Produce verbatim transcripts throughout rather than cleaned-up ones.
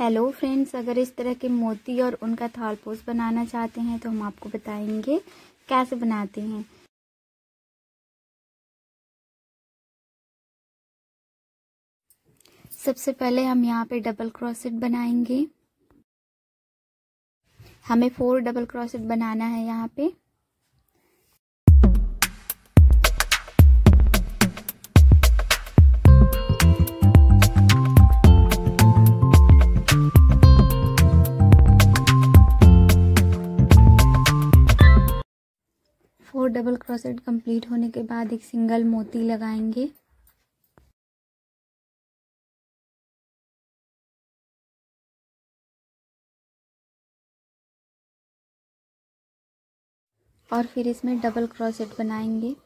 Hello friends, अगर इस तरह के मोती और उनका थालपोश बनाना चाहते हैं तो हम आपको बताएंगे कैसे बनाते हैं। सबसे पहले हम यहाँ पे डबल क्रोशेट बनाएंगे। हमें फोर डबल क्रोशेट बनाना है यहाँ पे। फोर डबल क्रोशेट कंप्लीट होने के बाद एक सिंगल मोती लगाएंगे। और फिर इसमें डबल क्रोशेट बनाएंगे।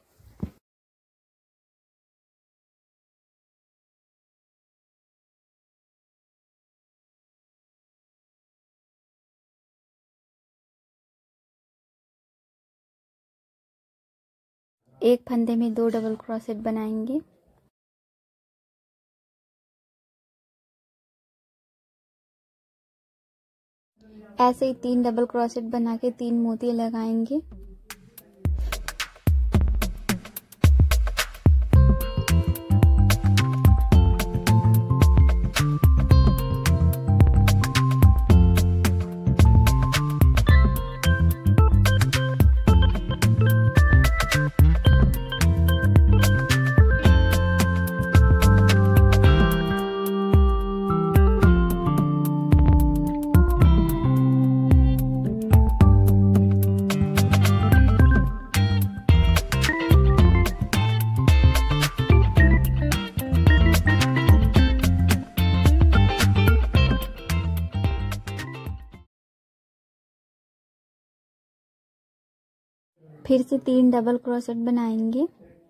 एक फंदे में दो डबल क्रोशेट बनाएंगे। ऐसे ही तीन डबल क्रोशेट बना के तीन मोती लगाएंगे। फिर से तीन डबल क्रोशेट बनाएंगे।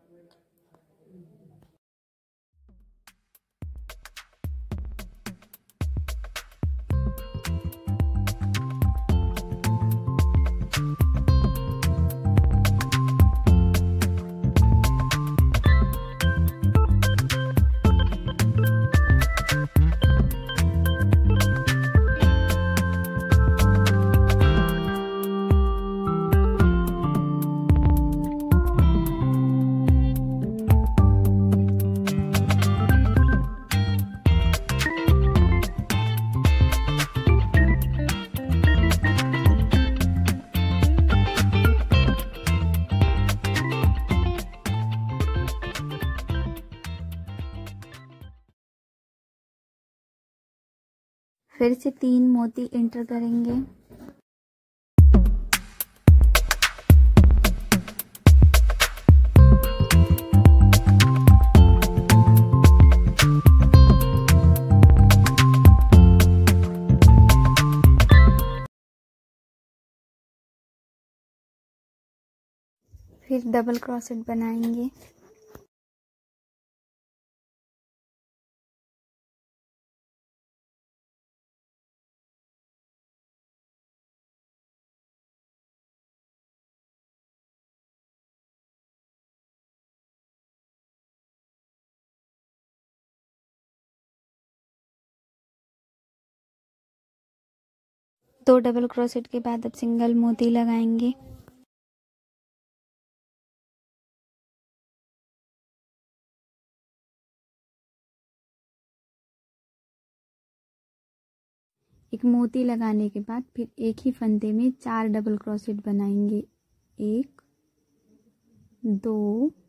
फिर से तीन मोती एंटर करेंगे। फिर डबल क्रोशेट बनाएंगे। दो डबल क्रोशेट के बाद अब सिंगल मोती लगाएंगे। एक मोती लगाने के बाद फिर एक ही फंदे में चार डबल क्रोशेट बनाएंगे। एक, दो,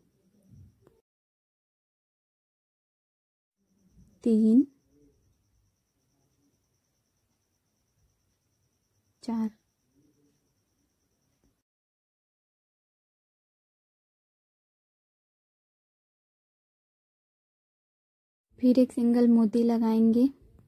तीन, चार। फिर एक सिंगल मोती लगाएंगे।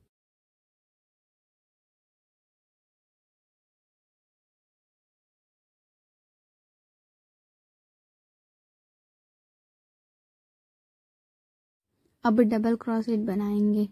अब डबल क्रोशेट बनाएंगे।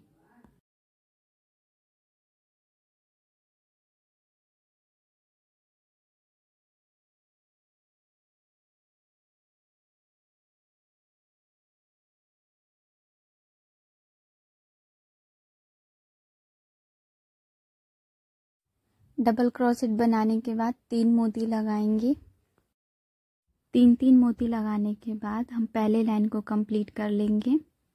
डबल क्रोशेट बनाने के बाद तीन मोती लगाएंगे। तीन तीन मोती लगाने के बाद हम पहले लाइन को कंप्लीट कर लेंगे।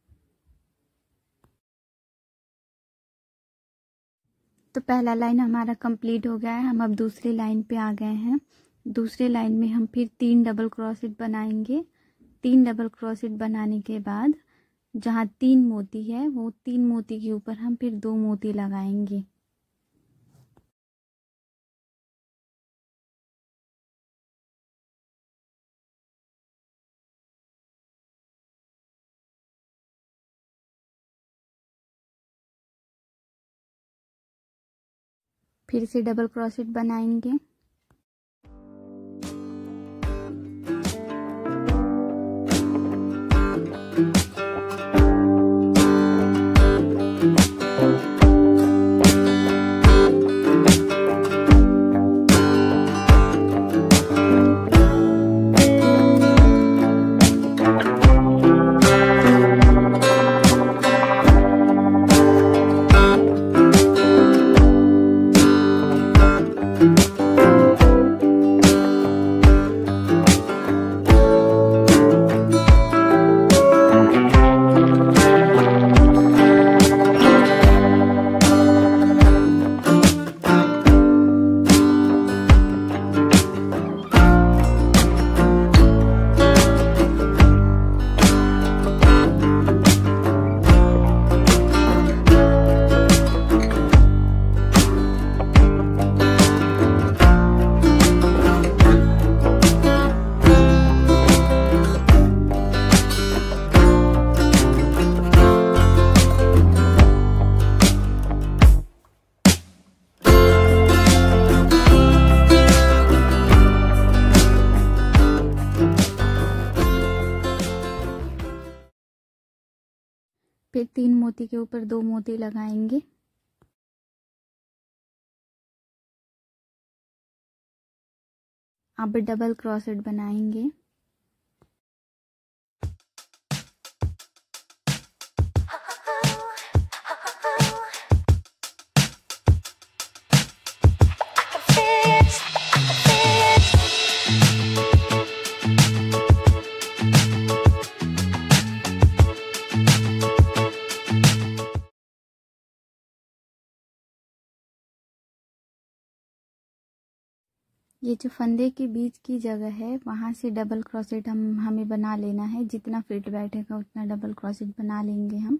तो पहला लाइन हमारा कंप्लीट हो गया है। हम अब दूसरी लाइन पे आ गए हैं। दूसरी लाइन में हम फिर तीन डबल क्रोशेट बनाएंगे। तीन डबल क्रोशेट बनाने के बाद जहाँ तीन मोती है वो तीन मोती के ऊपर हम फिर दो मोती लगाएंगे। फिर से डबल क्रोशेट बनाएंगे। फिर तीन मोती के ऊपर दो मोती लगाएंगे। अब डबल क्रोशेट बनाएंगे। ये जो फंदे के बीच की जगह है वहाँ से डबल क्रोशेट हम हमें बना लेना है। जितना फिट बैठेगा उतना डबल क्रोशेट बना लेंगे हम।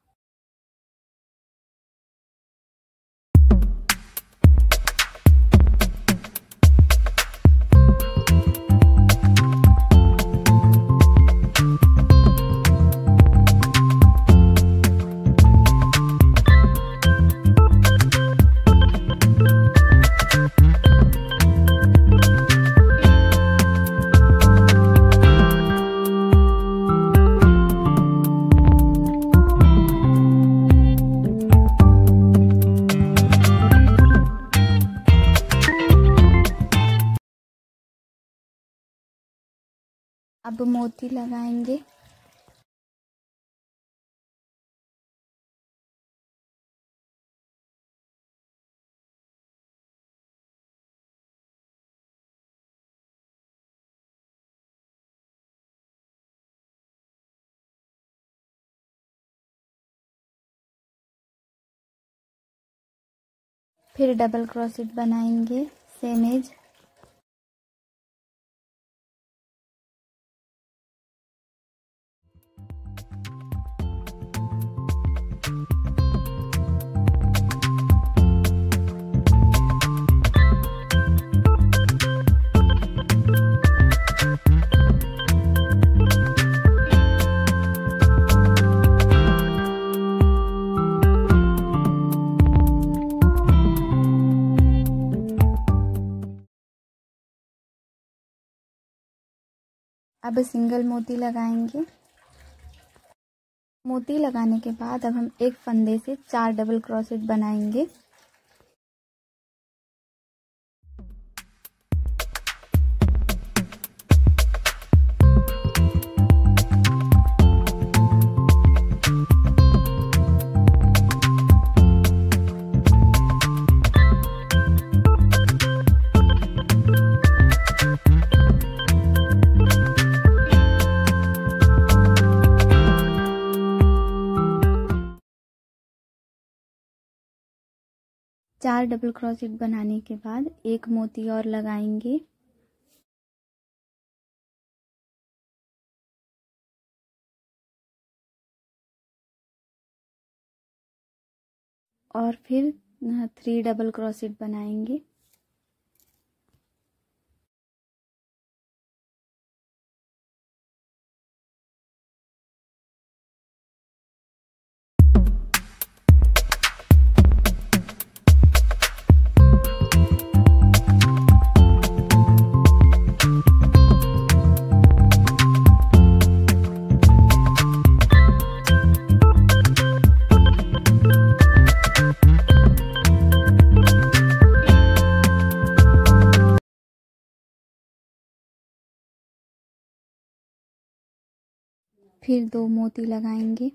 अब मोती लगाएंगे। फिर डबल क्रोशेट बनाएंगे सेम एज। अब सिंगल मोती लगाएंगे। मोती लगाने के बाद अब हम एक फंदे से चार डबल क्रोशेट बनाएंगे। चार डबल क्रोशेट बनाने के बाद एक मोती और लगाएंगे। और फिर थ्री डबल क्रोशेट बनाएंगे। फिर दो मोती लगाएंगे।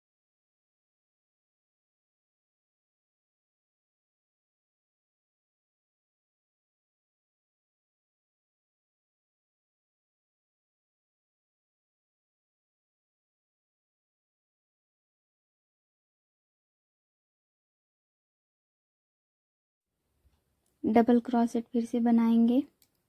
डबल क्रोशेट फिर से बनाएंगे।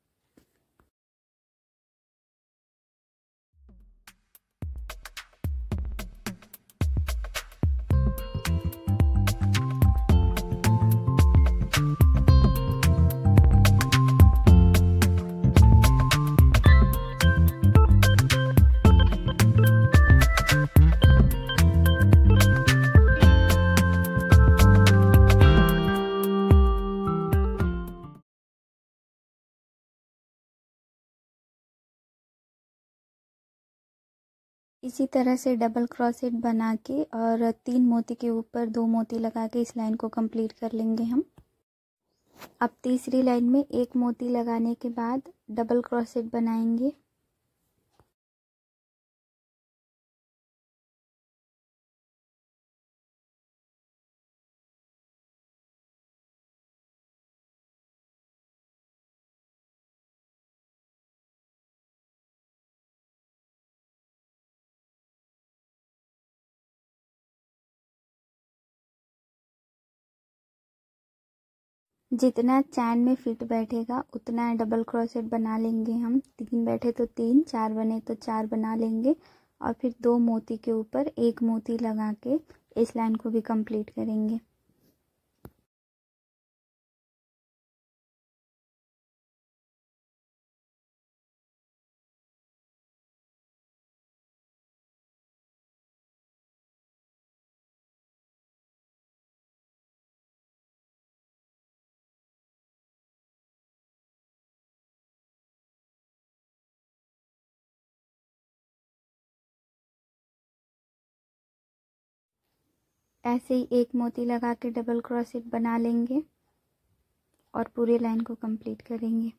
इसी तरह से डबल क्रोशेट बना के और तीन मोती के ऊपर दो मोती लगा के इस लाइन को कंप्लीट कर लेंगे हम। अब तीसरी लाइन में एक मोती लगाने के बाद डबल क्रोशेट बनाएंगे। जितना चैन में फिट बैठेगा उतना डबल क्रोशेट बना लेंगे हम। तीन बैठे तो तीन, चार बने तो चार बना लेंगे और फिर दो मोती के ऊपर एक मोती लगा के इस लाइन को भी कंप्लीट करेंगे। ऐसे ही एक मोती लगा के डबल क्रोशेट बना लेंगे और पूरे लाइन को कंप्लीट करेंगे।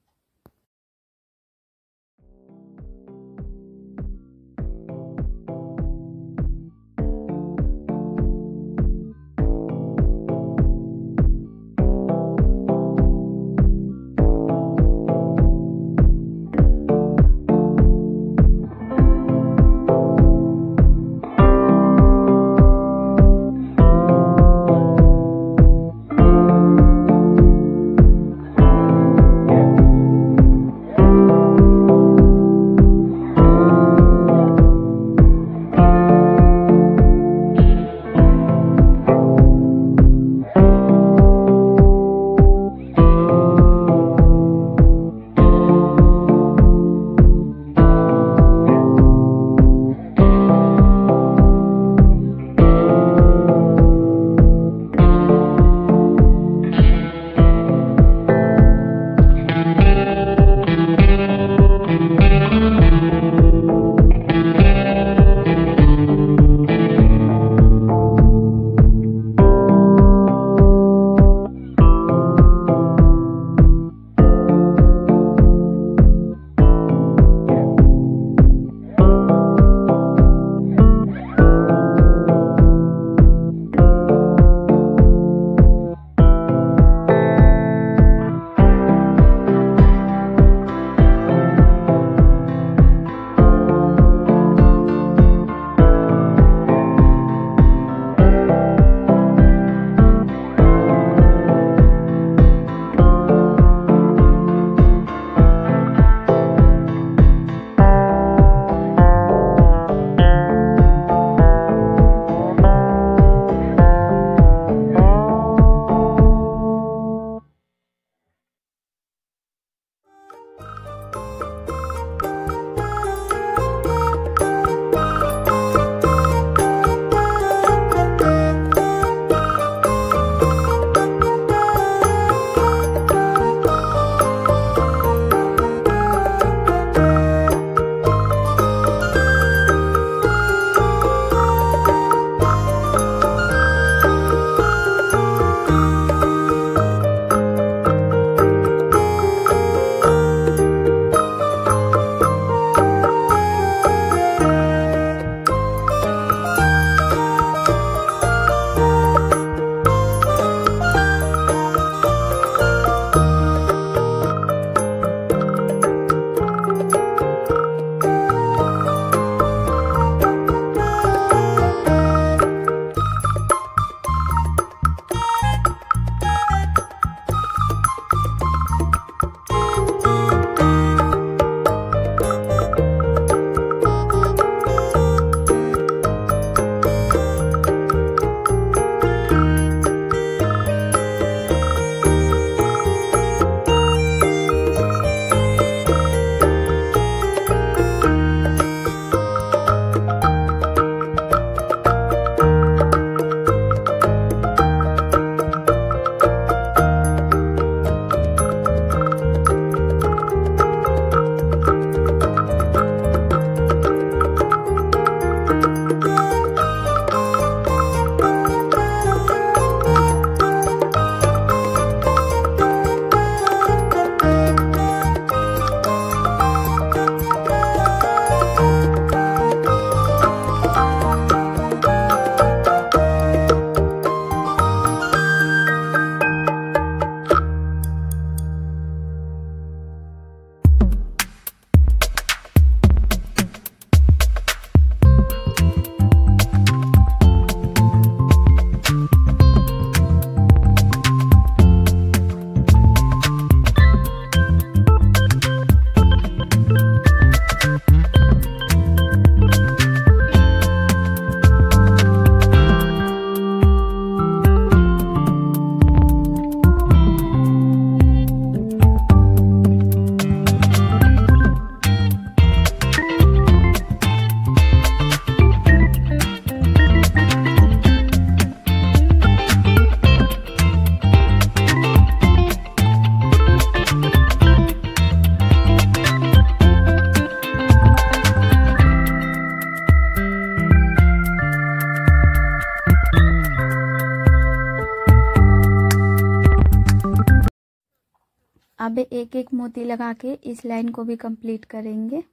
अब एक एक मोती लगा के इस लाइन को भी कंप्लीट करेंगे।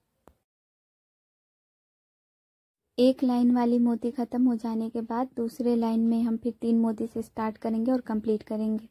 एक लाइन वाली मोती ख़त्म हो जाने के बाद दूसरे लाइन में हम फिर तीन मोती से स्टार्ट करेंगे और कंप्लीट करेंगे।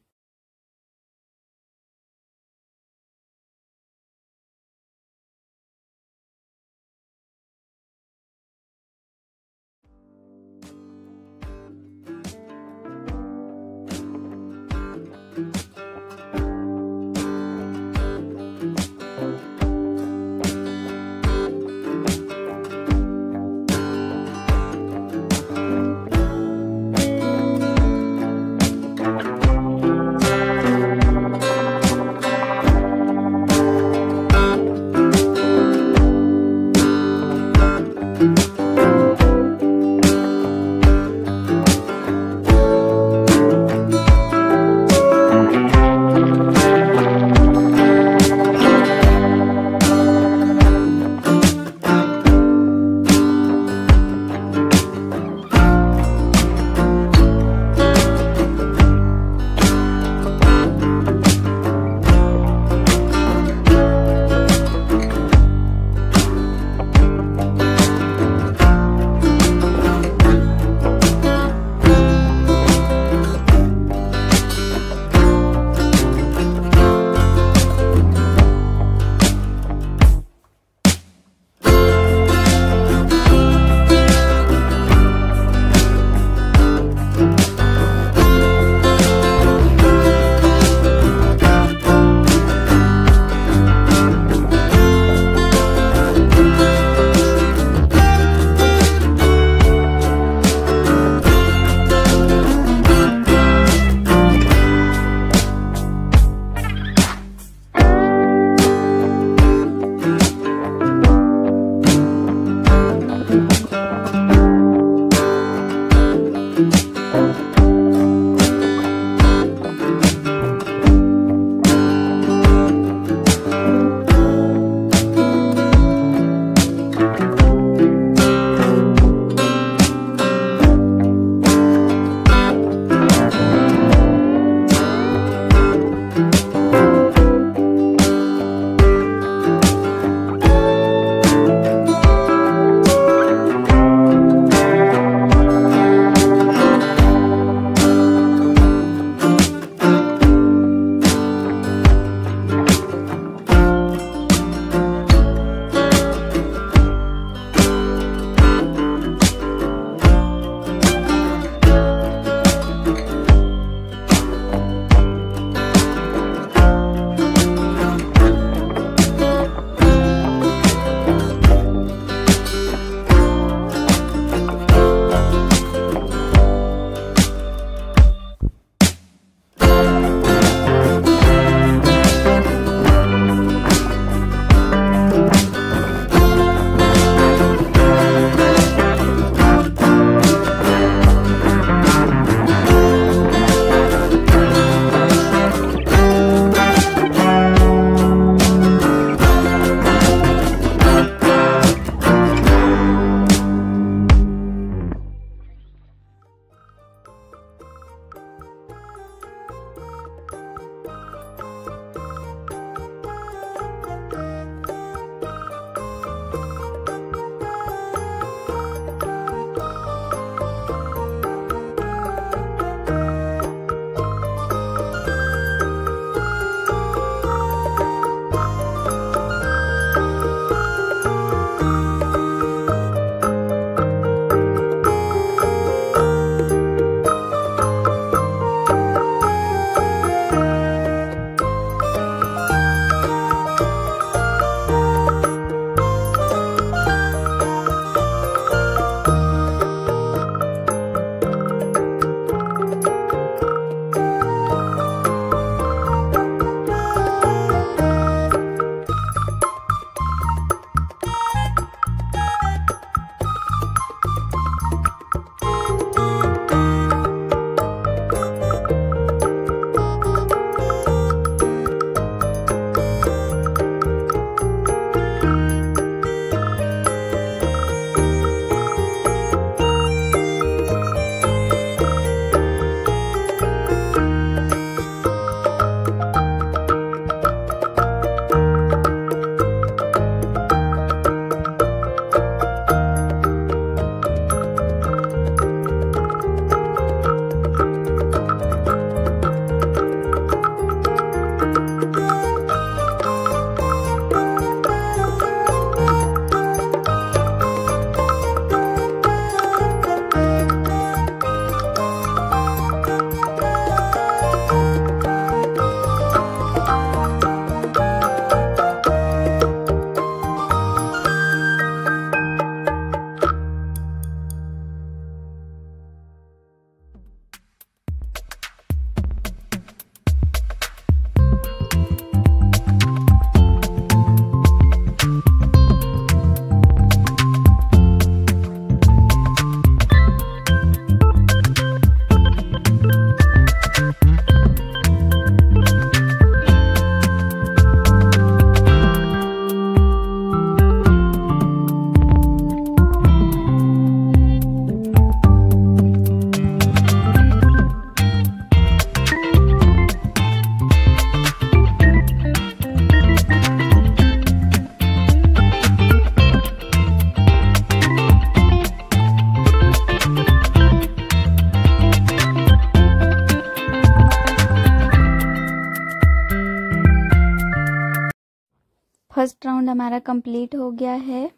राउंड हमारा कंप्लीट हो गया है।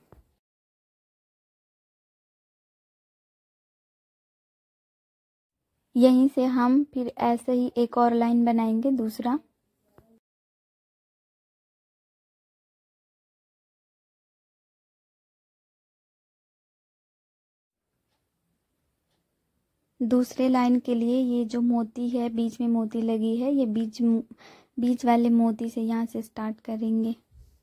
यहीं से हम फिर ऐसे ही एक और लाइन बनाएंगे, दूसरा। दूसरे लाइन के लिए ये जो मोती है, बीच में मोती लगी है, ये बीच बीच वाले मोती से यहाँ से स्टार्ट करेंगे।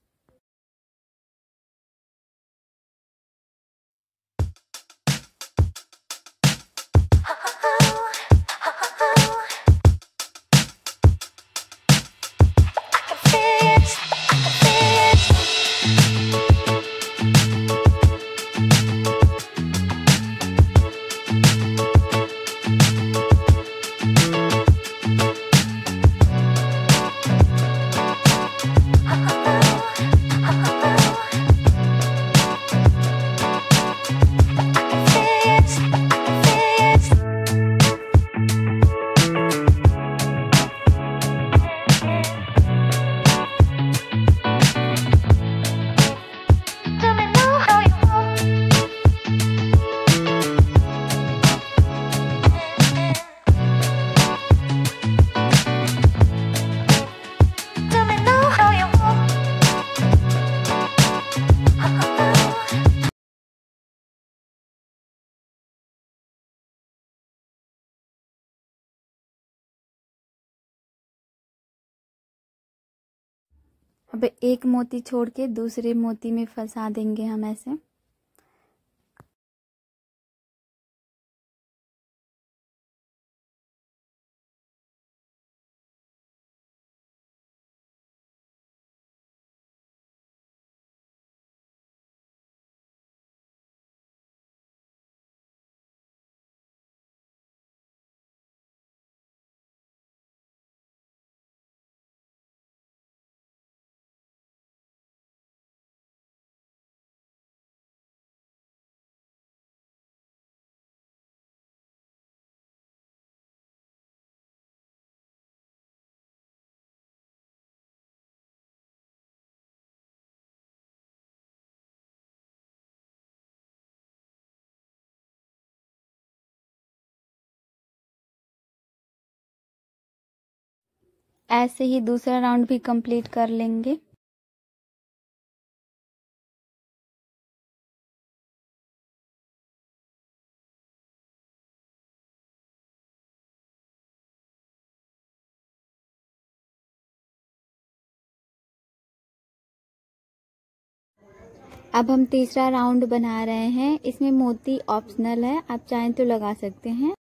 अब एक मोती छोड़ के दूसरे मोती में फंसा देंगे हम ऐसे। ऐसे ही दूसरा राउंड भी कंप्लीट कर लेंगे। अब हम तीसरा राउंड बना रहे हैं। इसमें मोती ऑप्शनल है, आप चाहें तो लगा सकते हैं।